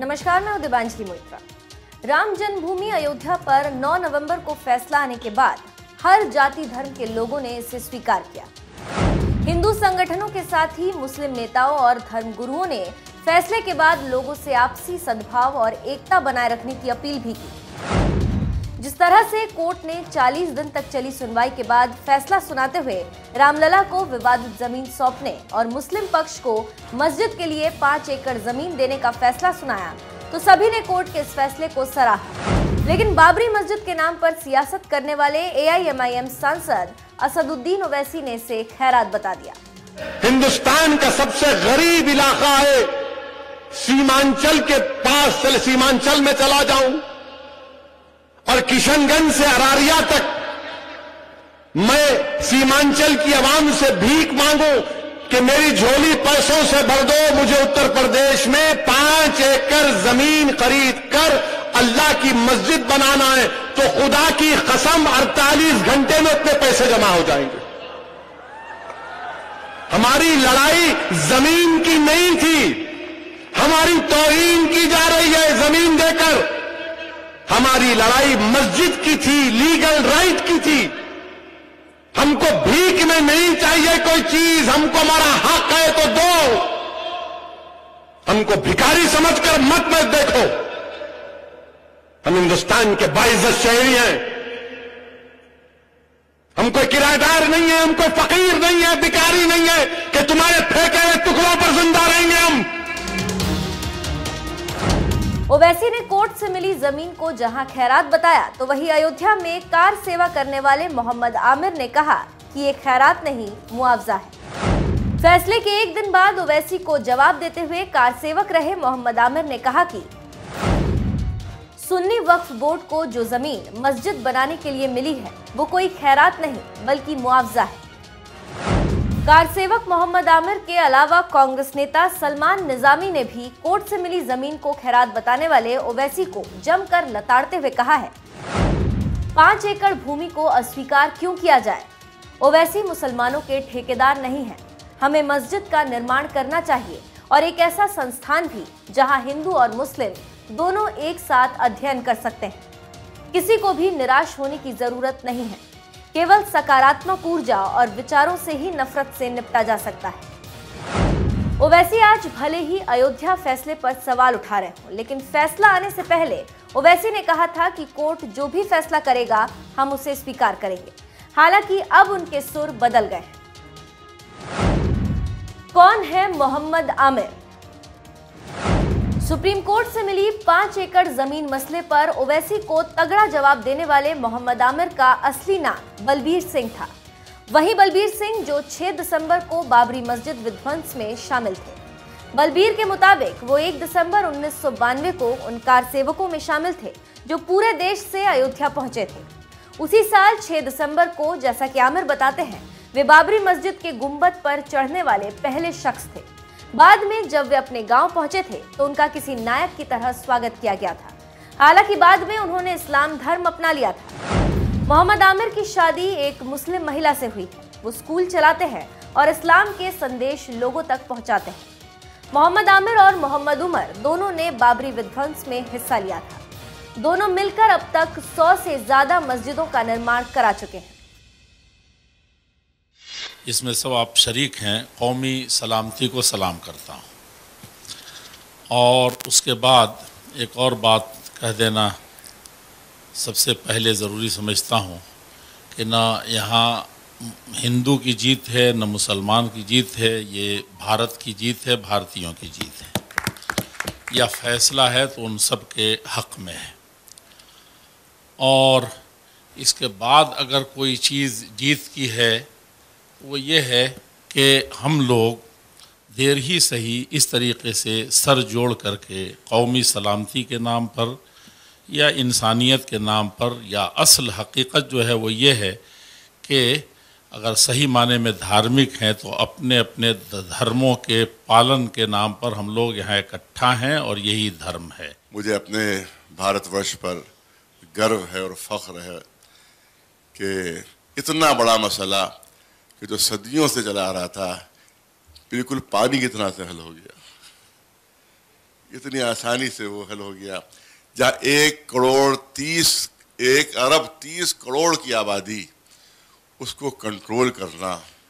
नमस्कार, मैं दिबांजलि मोइत्रा। राम जन्मभूमि अयोध्या पर 9 नवंबर को फैसला आने के बाद हर जाति धर्म के लोगों ने इसे स्वीकार किया। हिंदू संगठनों के साथ ही मुस्लिम नेताओं और धर्मगुरुओं ने फैसले के बाद लोगों से आपसी सद्भाव और एकता बनाए रखने की अपील भी की। जिस तरह से कोर्ट ने 40 दिन तक चली सुनवाई के बाद फैसला सुनाते हुए रामलला को विवादित जमीन सौंपने और मुस्लिम पक्ष को मस्जिद के लिए 5 एकड़ जमीन देने का फैसला सुनाया, तो सभी ने कोर्ट के इस फैसले को सराहा। लेकिन बाबरी मस्जिद के नाम पर सियासत करने वाले AIMIM सांसद असदुद्दीन ओवैसी ने इसे खैरात बता दिया। हिंदुस्तान का सबसे गरीब इलाका है, सीमांचल के पास सीमांचल में चला जाऊं और किशनगंज से अरारिया तक मैं सीमांचल की आवाम से भीख मांगू कि मेरी झोली पैसों से भर दो, मुझे उत्तर प्रदेश में 5 एकड़ जमीन खरीद कर अल्लाह की मस्जिद बनाना है, तो खुदा की कसम 48 घंटे में इतने पैसे जमा हो जाएंगे। हमारी लड़ाई जमीन की नहीं थी, हमारी तौहीन की जा रही है जमीन देकर। हमारी लड़ाई मस्जिद की थी, लीगल राइट की थी। हमको भीख में नहीं चाहिए कोई चीज, हमको हमारा हक है तो दो। हमको भिखारी समझकर मत देखो। हम हिंदुस्तान के बाइज्जत शहरी हैं। हम कोई किराएदार नहीं है, हम कोई फकीर नहीं है, भिखारी नहीं है कि तुम्हारे फेंके हुए टुकड़ों पर जिंदा रहेंगे हम। ओवैसी ने कोर्ट से मिली जमीन को जहां खैरात बताया, तो वहीं अयोध्या में कार सेवा करने वाले मोहम्मद आमिर ने कहा कि ये खैरात नहीं, मुआवजा है। फैसले के एक दिन बाद ओवैसी को जवाब देते हुए कार सेवक रहे मोहम्मद आमिर ने कहा कि सुन्नी वक्फ बोर्ड को जो जमीन मस्जिद बनाने के लिए मिली है वो कोई खैरात नहीं बल्कि मुआवजा है। कार सेवक मोहम्मद आमिर के अलावा कांग्रेस नेता सलमान निजामी ने भी कोर्ट से मिली जमीन को खैरात बताने वाले ओवैसी को जमकर लताड़ते हुए कहा है, 5 एकड़ भूमि को अस्वीकार क्यों किया जाए। ओवैसी मुसलमानों के ठेकेदार नहीं है, हमें मस्जिद का निर्माण करना चाहिए और एक ऐसा संस्थान भी जहां हिंदू और मुस्लिम दोनों एक साथ अध्ययन कर सकते हैं। किसी को भी निराश होने की जरूरत नहीं है, केवल सकारात्मक ऊर्जा और विचारों से ही नफरत से निपटा जा सकता है। ओवैसी आज भले ही अयोध्या फैसले पर सवाल उठा रहे हों, लेकिन फैसला आने से पहले ओवैसी ने कहा था कि कोर्ट जो भी फैसला करेगा हम उसे स्वीकार करेंगे। हालांकि अब उनके सुर बदल गए हैं। कौन है मोहम्मद आमिर? सुप्रीम कोर्ट से मिली 5 एकड़ जमीन मसले पर ओवैसी को तगड़ा जवाब देने वाले मोहम्मद आमिर का असली नाम बलबीर सिंह था। वही बलबीर सिंह जो 6 दिसंबर को बाबरी मस्जिद विध्वंस में शामिल थे। बलबीर के मुताबिक वो 1 दिसंबर 1992 को उन कार सेवकों में शामिल थे जो पूरे देश से अयोध्या पहुंचे थे। उसी साल 6 दिसंबर को, जैसा कि आमिर बताते हैं, वे बाबरी मस्जिद के गुंबद पर चढ़ने वाले पहले शख्स थे। बाद में जब वे अपने गांव पहुंचे थे तो उनका किसी नायक की तरह स्वागत किया गया था। हालांकि बाद में उन्होंने इस्लाम धर्म अपना लिया था। मोहम्मद आमिर की शादी एक मुस्लिम महिला से हुई है। वो स्कूल चलाते हैं और इस्लाम के संदेश लोगों तक पहुंचाते हैं। मोहम्मद आमिर और मोहम्मद उमर दोनों ने बाबरी विध्वंस में हिस्सा लिया था। दोनों मिलकर अब तक 100 से ज्यादा मस्जिदों का निर्माण करा चुके हैं। इसमें सब आप शरीक हैं। कौमी सलामती को सलाम करता हूँ। और उसके बाद एक और बात कह देना सबसे पहले ज़रूरी समझता हूँ कि ना यहाँ हिंदू की जीत है न मुसलमान की जीत है, ये भारत की जीत है, भारतीयों की जीत है। यह फैसला है तो उन सब के हक़ में है। और इसके बाद अगर कोई चीज़ जीत की है वो ये है कि हम लोग देर ही सही इस तरीके से सर जोड़ करके कौमी सलामती के नाम पर या इंसानियत के नाम पर या असल हकीकत जो है वो ये है कि अगर सही माने में धार्मिक हैं तो अपने अपने धर्मों के पालन के नाम पर हम लोग यहाँ इकट्ठा हैं और यही धर्म है। मुझे अपने भारतवर्ष पर गर्व है और फ़ख्र है कि इतना बड़ा मसला कि जो सदियों से चला आ रहा था बिल्कुल पानी की तरह से हल हो गया। इतनी आसानी से वो हल हो गया। जहाँ 1,30,1,30,30,000,000 की आबादी, उसको कंट्रोल करना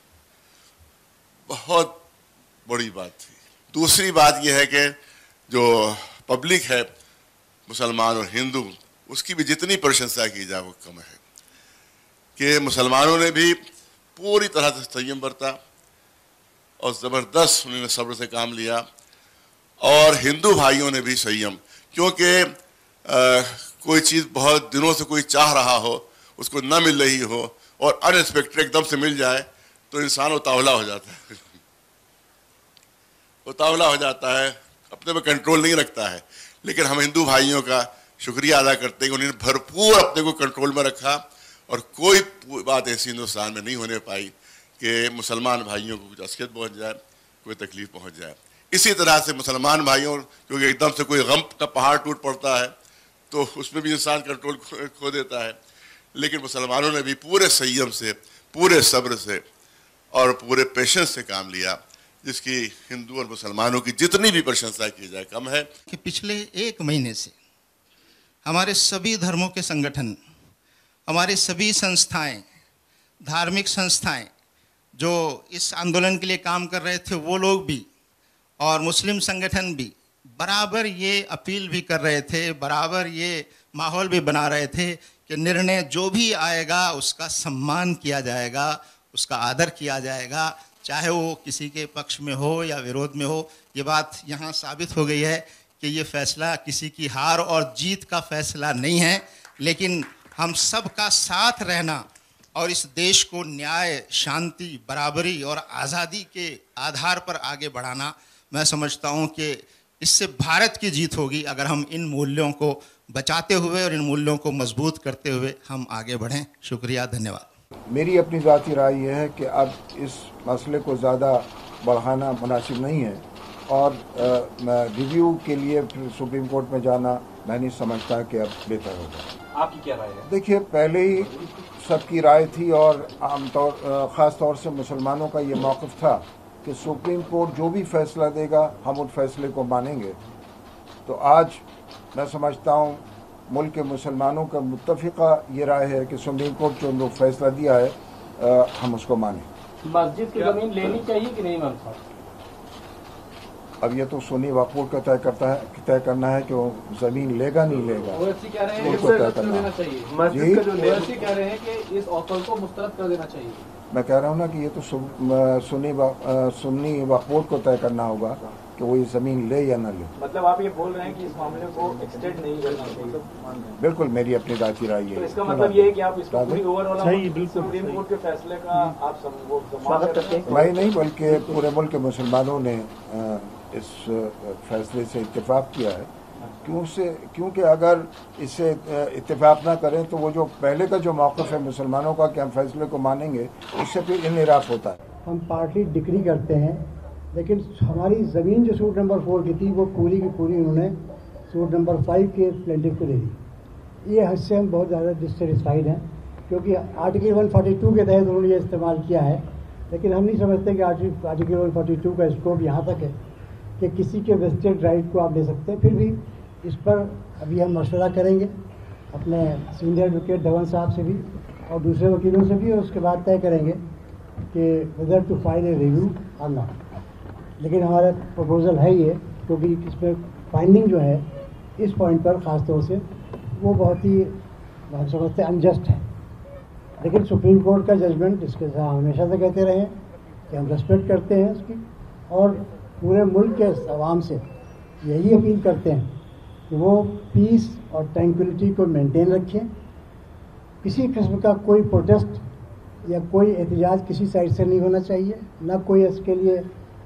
बहुत बड़ी बात थी। दूसरी बात यह है कि जो पब्लिक है, मुसलमान और हिंदू, उसकी भी जितनी प्रशंसा की जाए वो कम है कि मुसलमानों ने भी पूरी तरह से संयम बरता और ज़बरदस्त उन्होंने सब्र से काम लिया, और हिंदू भाइयों ने भी संयम, क्योंकि कोई चीज़ बहुत दिनों से कोई चाह रहा हो, उसको न मिल रही हो और अनएक्सपेक्टेड एकदम से मिल जाए तो इंसान उतावला हो जाता है, उतावला हो जाता है, अपने पे कंट्रोल नहीं रखता है। लेकिन हम हिंदू भाइयों का शुक्रिया अदा करते हैं कि उन्होंने भरपूर अपने को कंट्रोल में रखा और कोई बात ऐसी हिंदुस्तान में नहीं होने पाई कि मुसलमान भाइयों को कुछ असलियत पहुँच जाए, कोई तकलीफ पहुँच जाए। इसी तरह से मुसलमान भाइयों, क्योंकि एकदम से कोई गम का पहाड़ टूट पड़ता है तो उसमें भी इंसान कंट्रोल खो देता है, लेकिन मुसलमानों ने भी पूरे संयम से, पूरे सब्र से और पूरे पेशेंस से काम लिया, जिसकी हिंदू और मुसलमानों की जितनी भी प्रशंसा की जाए कम है। कि पिछले 1 महीने से हमारे सभी धर्मों के संगठन, हमारे सभी संस्थाएं, धार्मिक संस्थाएं जो इस आंदोलन के लिए काम कर रहे थे, वो लोग भी और मुस्लिम संगठन भी बराबर ये अपील भी कर रहे थे, बराबर ये माहौल भी बना रहे थे कि निर्णय जो भी आएगा उसका सम्मान किया जाएगा, उसका आदर किया जाएगा, चाहे वो किसी के पक्ष में हो या विरोध में हो। ये बात यहाँ साबित हो गई है कि ये फैसला किसी की हार और जीत का फैसला नहीं है, लेकिन हम सब का साथ रहना और इस देश को न्याय, शांति, बराबरी और आज़ादी के आधार पर आगे बढ़ाना, मैं समझता हूँ कि इससे भारत की जीत होगी अगर हम इन मूल्यों को बचाते हुए और इन मूल्यों को मजबूत करते हुए हम आगे बढ़ें। शुक्रिया, धन्यवाद। मेरी अपनी ज़ाती राय यह है कि अब इस मसले को ज़्यादा बढ़ाना मुनासिब नहीं है और रिव्यू के लिए फिर सुप्रीम कोर्ट में जाना मैं नहीं समझता कि अब बेहतर होगा। आपकी क्या राय है? देखिए, पहले ही सबकी राय थी और आमतौर ख़ास तौर से मुसलमानों का ये मौक़िफ़ था कि सुप्रीम कोर्ट जो भी फैसला देगा हम उस फैसले को मानेंगे। तो आज मैं समझता हूँ मुल्क के मुसलमानों का मुत्तफ़िक़ा ये राय है कि सुप्रीम कोर्ट जो फैसला दिया है हम उसको मानें। मस्जिद की ज़मीन लेनी चाहिए कि नहीं मैम? अब ये तो सुन्नी वक़्फ़ का तय करना है कि वो ज़मीन लेगा नहीं लेगा। ओवैसी कह रहे हैं उसको तय करना चाहिए। मस्जिद का जो ओवैसी कह रहे हैं कि इस ऑफर को मुस्तरद कर देना चाहिए। मैं कह रहा हूँ ना कि ये तो सुन्नी वक़्फ़ को तय करना होगा कि वो ये ज़मीन ले या ना ले। मतलब आप ये बोल रहे हैं कि इस मामले को एक्सटेंड नहीं करना चाहिए? बिल्कुल, मेरी अपनी ज़ाती राय है। तो इसका मतलब ये है कि आप इसको पूरी ओवरऑल सुप्रीम कोर्ट के फैसले का आप स्वागत करते हैं? मैं नहीं, बल्कि पूरे मुल्क के मुसलमानों ने इस फैसले से इत्तेफाक किया है, क्योंकि अगर इससे इत्तेफाक ना करें तो वो जो पहले का जो मौक़िफ़ है मुसलमानों का कि हम फैसले को मानेंगे, उससे फिर इन्हिराफ होता है। हम पार्टी डिक्री करते हैं, लेकिन हमारी ज़मीन जो सूट नंबर 4 की थी वो पूरी की पूरी उन्होंने सूट नंबर 5 के प्लेंटिफ को दे दी। ये हद से हम बहुत ज़्यादा डिससेटिस्फाइड हैं, क्योंकि आर्टिकल 142 के तहत उन्होंने ये इस्तेमाल किया है, लेकिन हम नहीं समझते कि आर्टिकल 142 का स्कोप यहाँ तक है कि किसी के वेस्टेड राइट को आप ले सकते हैं। फिर भी इस पर अभी हम मशवरा करेंगे अपने सीनियर एडवोकेट धवन साहब से भी और दूसरे वकीलों से भी, और उसके बाद तय करेंगे कि whether to file a review और नॉट। लेकिन हमारा प्रपोज़ल है ये, क्योंकि इसमें फाइंडिंग जो है इस पॉइंट पर ख़ास तौर से वो बहुत ही हम समझते हैं अनजस्ट है। लेकिन सुप्रीम कोर्ट का जजमेंट, इसके साथ हमेशा से कहते रहे हैं कि हम रेस्पेक्ट करते हैं उसकी, और पूरे मुल्क के अवाम से यही अपील करते हैं कि वो पीस और ट्रैंक्विलिटी को मेंटेन रखें। किसी किस्म का कोई प्रोटेस्ट या कोई एहतजाज किसी साइड से नहीं होना चाहिए, ना कोई इसके लिए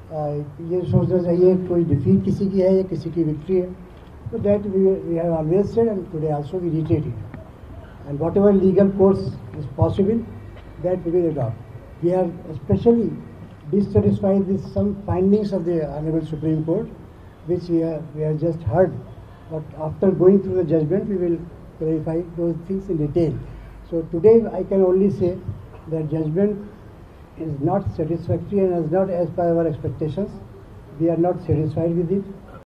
ये सोचना चाहिए कोई डिफीट किसी की है या किसी की विक्ट्री है। तो that we have always said and today also we reiterate it, and whatever legal course is possible that we will adopt. We are specially dissatisfied with some findings of the Honorable Supreme Court, which we have just heard, but after going through the judgment, we will clarify those things in detail. So today, I can only say that judgment is not satisfactory and is not as per our expectations. We are not satisfied with it.